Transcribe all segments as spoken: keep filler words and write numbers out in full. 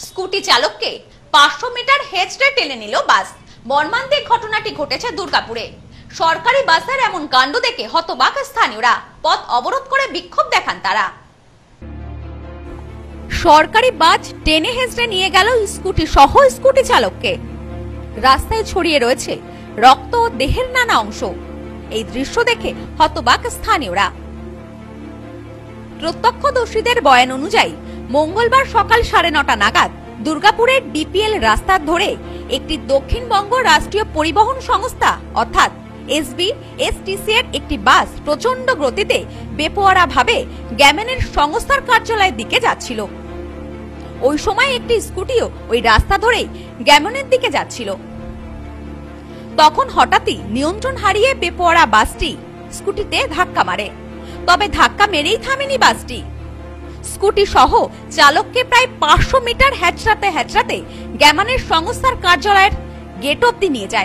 Scooty চালককে পাঁচশো metre হেঁচড়ে টেনে নিল বাস। মর্মান্তিক ঘটনাটি ঘটেছে দুর্গাপুরে। সরকারি বাসের এমন কাণ্ড দেখে হতবাক স্থানীয়রা, পথ অবরোধ করে বিক্ষোভ দেখান তারা। সরকারি বাস টেনে হেঁচড়ে নিয়ে গেল স্কুটি সহ স্কুটি চালককে। রাস্তায় ছড়িয়ে রয়েছে রক্ত ও দেহের নানা অংশ। এই দৃশ্য দেখে হতবাক স্থানীয়রা। প্রত্যক্ষদর্শীদের বয়ান অনুযায়ী মঙ্গলবার সকাল সাড়ে নটা নাগাদ দুর্গাপুরের ডিপিএল রাস্তা ধরে একটি দক্ষিণবঙ্গ রাষ্ট্রীয় পরিবহন সংস্থা অর্থাৎ এসবি এসটিসি এর একটি বাস প্রচন্ড গতিতে বেপরোয়া ভাবে গ্যামনের সংস্থার কার্যালয়ের দিকে যাচ্ছিল। ওই সময় একটি স্কুটিও ওই রাস্তা ধরে গ্যামনের দিকে যাচ্ছিল। তখন হঠাৎই নিয়ন্ত্রণ হারিয়ে বেপরোয়া বাসটি স্কুটিতে ধাক্কা মারে। তবে ধাক্কা মেরেই থামেনি বাসটি। স্কুটি সহ চালককে প্রায় পাঁচশো মিটার হেঁচড়াতে হেঁচড়াতে গ্যামনের সংস্থার কার্যালয়ের গেট অব্দি নিয়ে যায়।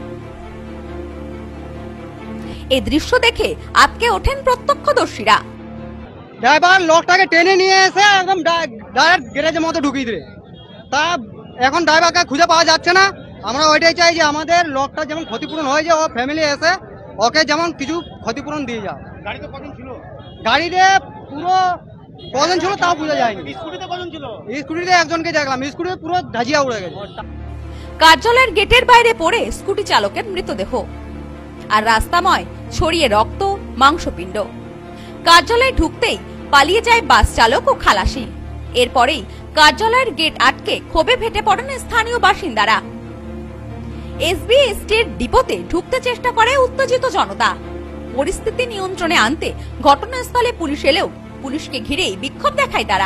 এই দৃশ্য দেখে আটকে ওঠেন প্রত্যক্ষদর্শীরা। ড্রাইভার লোকটাকে টেনে নিয়ে এসে একদম ডাইরেক্ট গ্যারেজের মধ্যে ঢুকিয়ে দিলে। তা এখন ড্রাইভারকে খুঁজে পাওয়া যাচ্ছে না। আমরা ওইটাই চাই যে আমাদের লোকটা যেমন ক্ষতিপূরণ হয়ে যায়, ও ফ্যামিলি এসে ওকে যেমন কিছু ক্ষতিপূরণ দিয়ে যায়। গাড়িতে কজন ছিল? গাড়িতে পুরো কজন ছিল তাও বোঝা যায়নি। স্কুটিতে কজন ছিল? স্কুটিতে একজনকে দেখলাম, স্কুটিতে পুরো ধাজিয়া উড়ে গেছে। কার্যালয়ের গেটের বাইরে পড়ে স্কুটি চালকের মৃতদেহ, আর রাস্তাময় ছড়িয়ে রক্ত, মাংসপিণ্ড। কার্যালয়ে ঢুকতেই পালিয়ে যায় বাস চালক ও খালাসি। এরপরেই কার্যালয়ের গেট আটকে ক্ষোভে ফেটে পড়েন স্থানীয় বাসিন্দারা। এসবি এসটির ডিপোতে ঢুকতে চেষ্টা করে উত্তেজিত জনতা। পরিস্থিতি নিয়ন্ত্রণে আনতে ঘটনাস্থলে পুলিশ এলেও পুলিশকে ঘিরেই বিক্ষোভ দেখায় তারা।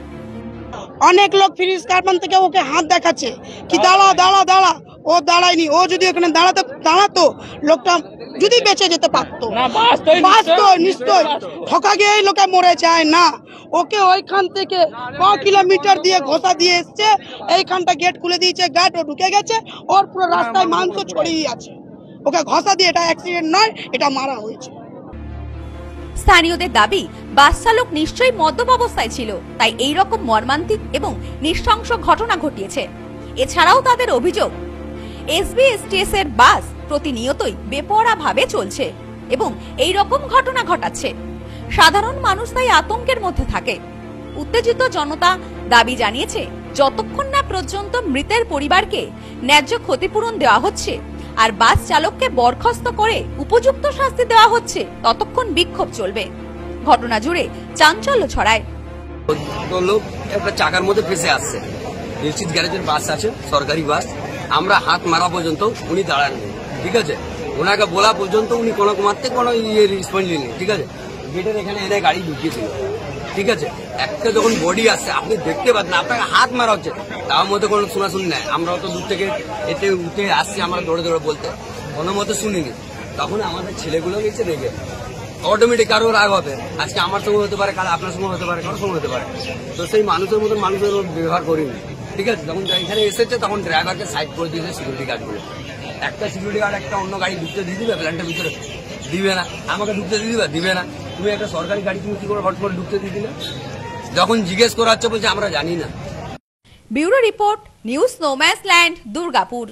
অনেক লোক ফ্রিজ কার্বন থেকে ওকে হাত দেখাচ্ছে কি দাঁড়া দাঁড়া দাঁড়া, ও দাঁড়ায়নি। ও যদি ওখানে দাঁড়াতে দাঁড়াতো লোকটা যদি বেঁচে যেতে পারতো। বাস তো নিশ্চয় ঠকা গিয়ে লোকে মরে যায় না। ওকে ওইখান থেকে ক কিলোমিটার দিয়ে ঘোষা দিয়ে এসছে, এইখানটা গেট খুলে দিয়েছে, গার্ড ও ঢুকে গেছে, ওর পুরো রাস্তায় মাংস ছড়িয়ে আছে। ওকে ঘোষা দিয়ে, এটা অ্যাক্সিডেন্ট নয়, এটা মারা হয়েছে। স্থানীয়দের দাবি, বাস চালক নিশ্চয়ই মদ্যপ অবস্থায় ছিল, তাই এই রকম মর্মান্তিক এবং নৃশংস ঘটনা ঘটিয়েছে। এছাড়াও তাদের অভিযোগ, এসবি এসটিএস এর বাস প্রতিনিয়তই বেপরোয়া ভাবে চলছে এবং এই রকম ঘটনা ঘটাচ্ছে। সাধারণ মানুষ তাই আতঙ্কের মধ্যে থাকে। উত্তেজিত জনতা দাবি জানিয়েছে, যতক্ষণ না পর্যন্ত মৃতের পরিবারকে ন্যায্য ক্ষতিপূরণ দেওয়া হচ্ছে আর বাস চালককে বরখাস্ত করে উপযুক্ত শাস্তি দেওয়া হচ্ছে, ততক্ষণ বিক্ষোভ চলবে। ঘটনা জুড়ে চাঞ্চল্য ছড়ায়। লোক একটা চাকার মধ্যে ফেসে আসছে। নিশ্চিত গ্যারেজের বাস আছে, সরকারি বাস। আমরা হাত মারা পর্যন্ত উনি দাঁড়াননি, ঠিক আছে। ওনাকে বলা পর্যন্ত উনি কোনো মারতে কোনো ইয়ে রেসপন্স নিননি, ঠিক আছে। গেটের এখানে এনে গাড়ি ঢুকিয়েছিল, ঠিক আছে। একটা যখন বডি আসছে আপনি দেখতে পাচ্ছেন, আপনাকে হাত মারা হচ্ছে, তার মধ্যে কোনো শোনাশুনি নেই। আমরা অত দূর থেকে এতে উঠে আসছি, আমরা দৌড়ে দৌড়ে বলতে কোনো মতো শুনিনি। তখন আমাদের ছেলেগুলো গেছে রেগে, অটোমেটিক কারো রাগ হবে। আজকে আমার সঙ্গে হতে পারে, কাল আপনার সঙ্গে হতে পারে, কারোর সঙ্গে হতে পারে। তো সেই মানুষের মতন মানুষের ব্যবহার করিনি, ঠিক আছে। যখন এখানে এসেছে তখন ড্রাইভারকে সাইড করে দিয়েছে সিকিউরিটি গার্ডগুলো। একটা সিকিউরিটি গার্ড একটা অন্য গাড়ি ঢুকতে দিয়ে দিবে, প্ল্যান্টের ভিতরে দিবে না। আমাকে ঢুকতে দিয়ে দিবে, দিবে না। তুমি একটা সরকারি গাড়ি তুমি কি করে হট করে ঢুকতে দিয়ে দিলে? যখন জিজ্ঞেস করা হচ্ছে বলছে আমরা জানি না। Bureau report, news no man's land, Durgapur.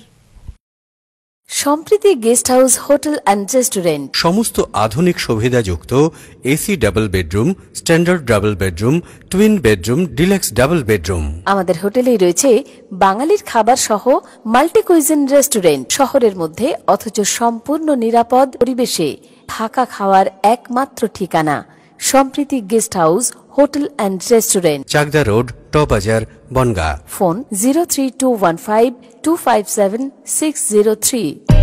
Sampriti guest house hotel and restaurant, সমস্ত আধুনিক সুবিধাযুক্ত AC double bedroom, standard double bedroom, twin bedroom, deluxe double bedroom. আমাদের হোটেলেই রয়েছে বাঙালির খাবার সহ মাল্টি কুইজিন রেস্টুরেন্ট। শহরের মধ্যে অথচ সম্পূর্ণ নিরাপদ পরিবেশে থাকা খাওয়ার একমাত্র ঠিকানা Sampriti guest house hotel and restaurant, Chakdah road, টবাজার, Bangaon. Phone zero three two one five two five seven six zero three.